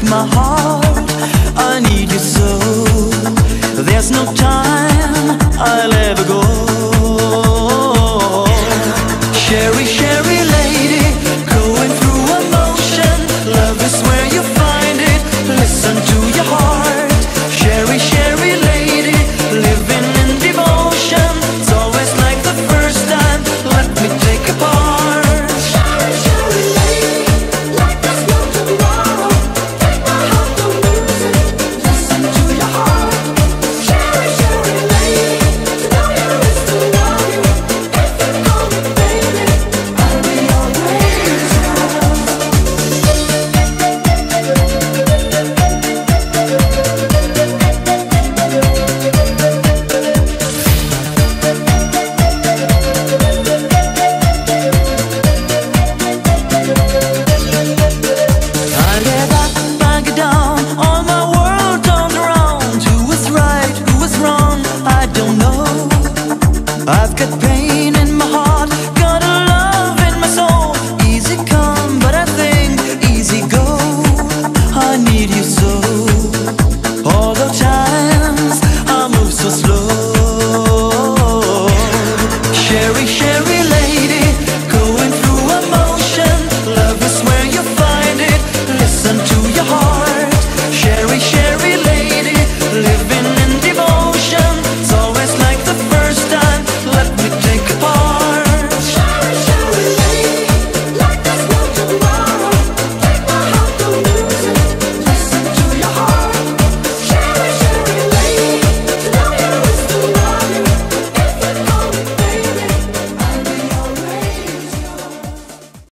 my heart. I need you so. There's no time I'll ever go. Sherry, Sherry lady, going through emotion. Love is where you find it. Listen to your heart. Sherry, Sherry lady, living in devotion. It's always like the first time. Let me take a part. Sherry, Sherry lady, like there's no tomorrow. Take my heart, don't lose it. Listen to your heart. Sherry, Sherry lady, to know you is to love you. If you call me baby, I'll be always yours. I get up, I get down, all my world turns around. Who is right, who is wrong, I don't know. I've got pain in my heart, got a love in my soul. Easy come, but I think easy go. I need you so. All the times I move so slow. Sherry, Sherry